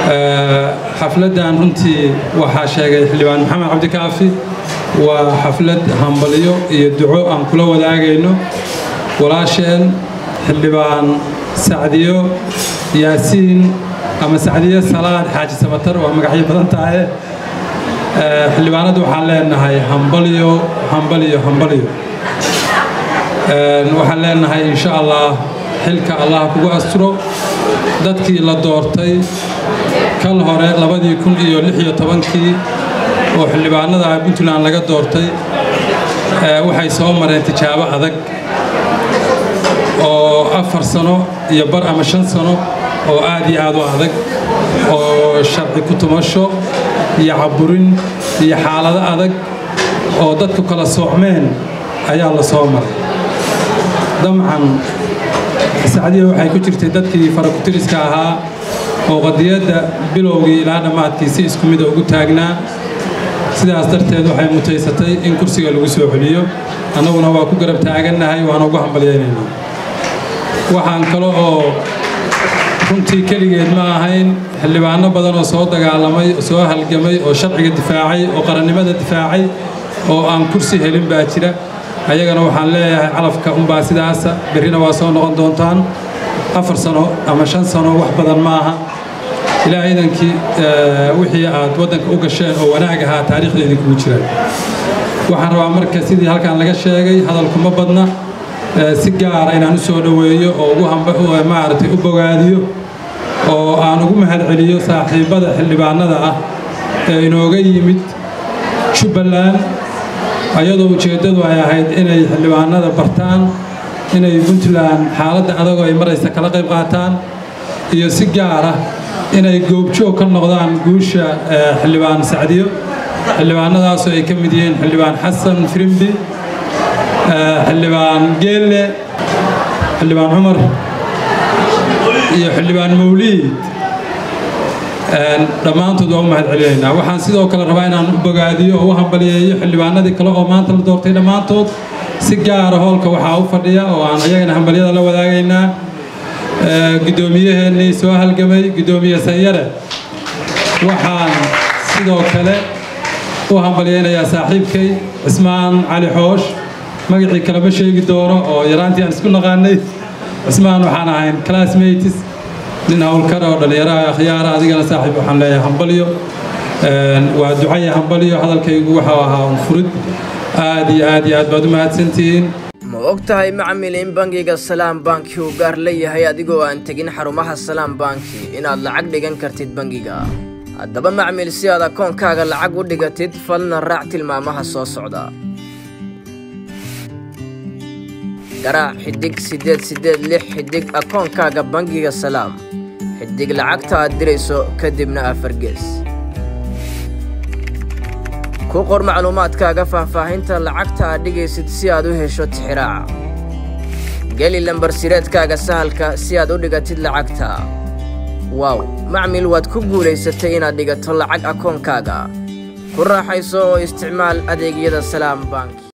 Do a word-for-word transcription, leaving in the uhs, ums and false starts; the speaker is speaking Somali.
xafladan runtii waxa sheegay xildhibaan maxamed cabdi kaafi waa xaflad hambaliyo iyo duco aan kula wadaagayno walaasheen xildhibaan Sacdiyo Yaasiin ama Sacdiyo Salaad Xaaji Sabatar waa magacyo badan tahay xildhibaanadu waxaan leenahay hambaliyo hambaliyo hambaliyo waxaan leenahay insha Allah xilka Allah kugu asturo dadkii la doortay kal hore labadii kun iyo lix iyo tobankii oo xildhibaanada Puntland laga doortay waxay soo mareen tijaabo adag oo afar sano iyo bar ama shan sano oo aad iyo aad u adag oo sharci ku tumasho iyo caburin iyo xaalado adag oo dadku kala soocmeen ayaa la soo maray damcan Sacdiyo waxay ku jirtay dadkii farakutiriska ahaa oo qadiyada bilowgii ilaa dhamaadkiisa isku mid ugu taagnaa sidaas darteed waxay mutaysatay in kursiga lagu soo celiyo annaguna waa ku garab taaganahay waana ugu hambalyeynayna waxaan kale oo runtii kaligeed ma ahayn xildhibaano badan oo soo dagaalamay soo halgamay oo sharciga difaacay oo qarannimada difaacay oo aan kursi helin baa jira ayagana waxaan leeyahay calafka un baa sidaas berrina waa soo noqon doontaan afar sano ama shan sano wax badan ma aha ilaahay idankii wixii aad wadanka u gasheen oo wanaag ahaa taariikhdeeda ku jiraan waxaan rabaa marka sidii halkan laga sheegay hadalku ma badna si gaar ah inaan u soo dhaweeyo oo ugu hamba maartay u bogaadiyo oo aan ugu mahad celiyo saaxiibada xildhibaanada ah ee inooga yimid Jubbaland ayadoo ujeedadu ay ahayd inay xildhibaanada bartaan inay Puntland xaaladda adag ay maraysa kala qayb qaataan iyo si gaar ah inay goobjoog ka noqdaan guusha xildhibaan Sacdiyo xildhibaanadaas oo ay ka mid yihiin xildhibaan Xasan Firimbi xildhibaan Geelle xildhibaan Cumar iyo xildhibaan Mawliid dhammaantood waa u mahad celinaynaa waxaan sidoo kale rabaa inaan u bogaadiyo oo u hambaliyeeyo xildhibaanadii kale oo maanta la doortay dhammaantood si gaar ah hoolka waxaa u fadhiya oo aan ayagana hambaliyada la wadaagaynaa gudoomiyaheennii soo halgamay gudoomiye Sanyare waxaan sidoo kale u hambaliyeynayaa saaxiibkay Cismaan Cali Xoosh magacii kale ma sheegi doono oo yaraantii aan isku naqaanay Cismaan waxaan ahayn classmates nin hawlkar oo dhalinyarada khiyaara adigana saaxiib waxaan leeyahay hambaliyo waa ducaya hambaliyo hadalkaygu waxa ahaa furid aad iyo aad iyo aad baad u mahadsantihiin ma ogtahay macmiil in bangiga Salaam Bank uu gaar leeyahay adigoo aan tagin xarumaha Salaam Bank inaad lacag dhigan kartid bangiga haddaba macmiil si aad akoonkaaga lacag u dhigatid falna raac tilmaamaha soo socda garaac xidig sideed sideed lix xidig akoonkaaga bangiga Salaam xidig lacagta aad dirayso kadibna afar gees ku qor macluumaadkaaga faahfaahinta lacagta aad dhigaysid si aad u hesho tixraaca geli lambar sireedkaaga sahalka si aad u dhigatid lacagta wow macmiil waad ku guulaysatay inaad dhigato lacag akoonkaaga ku raaxayso oo isticmaal adeegyada Salaam Bank